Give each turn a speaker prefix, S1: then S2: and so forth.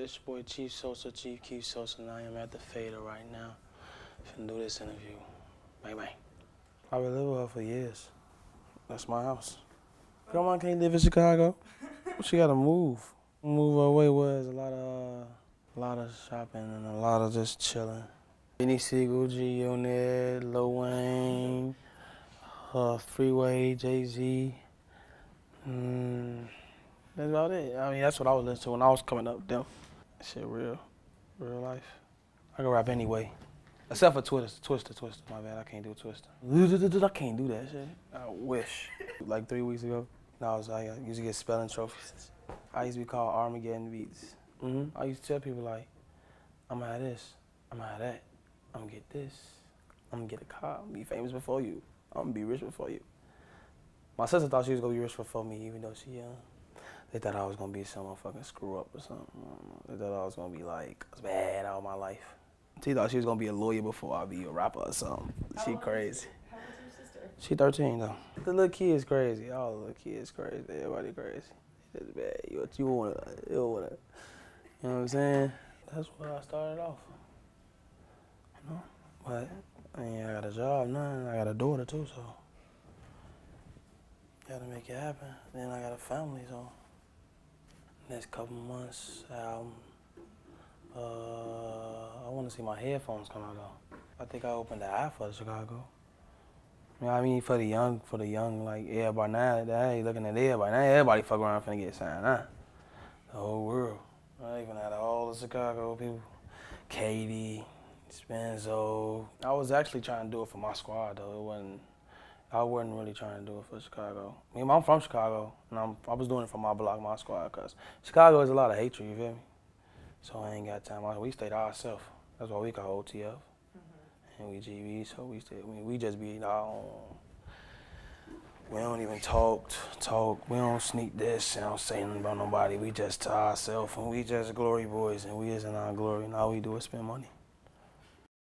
S1: it's your boy Chief Keef, and I am at the Fader right now. Finna do this interview. Bang, bang. I've been living with her for years. That's my house. Grandma can't live in Chicago. She gotta move. Move her away where there's a lot of shopping and a lot of just chilling. Benny Siegel, G Unit, Lil Wayne, Freeway, Jay-Z. That's about it. I mean, that's what I was listening to when I was coming up. Them. That shit real life. I can rap anyway. Except for Twister. My bad, I can't do Twister. I can't do that shit. I wish. Like 3 weeks ago, I used to get spelling trophies. I used to be called Armageddon Beats. I used to tell people like, I'm gonna have this, I'm gonna have that, I'm gonna get this, I'm gonna get a car, I'm gonna be famous before you, I'm gonna be rich before you. My sister thought she was gonna be rich before me, even though she young. They thought I was gonna be some fucking screw up or something. They thought I was gonna be like bad all my life. She thought she was gonna be a lawyer before I be a rapper or something. She crazy.
S2: How old is your sister?
S1: She 13 though. The little kid's crazy. All the little kids crazy. Everybody crazy. It's bad. You don't wanna. You know what I'm saying? That's where I started off. You know? But I mean, I got a job now. I got a daughter too, so gotta make it happen. Then I got a family, so next couple months, album. I want to see my headphones come out though. I think I opened the eye for Chicago. You know what I mean? For the young, like everybody now, they ain't looking at everybody. Now everybody fuck around finna get signed, huh? The whole world. I even had all the Chicago people. Katie, Spenzo. I was actually trying to do it for my squad though. I wasn't really trying to do it for Chicago. I mean, I'm from Chicago, and I was doing it for my block, my squad, cause Chicago is a lot of hatred, you feel me? So I ain't got time. We stayed ourselves. That's why we call OTF. And we GB, so we just be our own. We don't even talk. We don't sneak this and don't say nothing about nobody. We just to ourselves, and we just glory boys, and we is in our glory, and all we do is spend money.